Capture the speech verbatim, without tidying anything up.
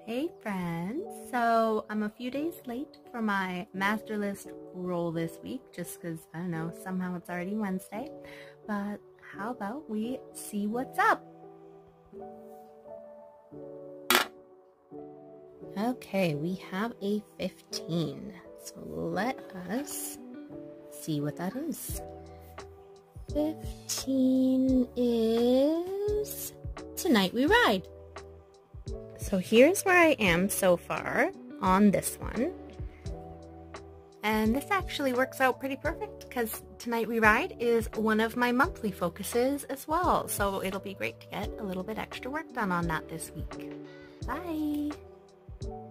Hey friends, so I'm a few days late for my master list roll this week just because, I don't know, somehow it's already Wednesday, but how about we see what's up? Okay, we have a fifteen, so let us see what that is. fifteen is Tonight We Ride. So here's where I am so far on this one. And this actually works out pretty perfect because Tonight We Ride is one of my monthly focuses as well. So it'll be great to get a little bit extra work done on that this week. Bye!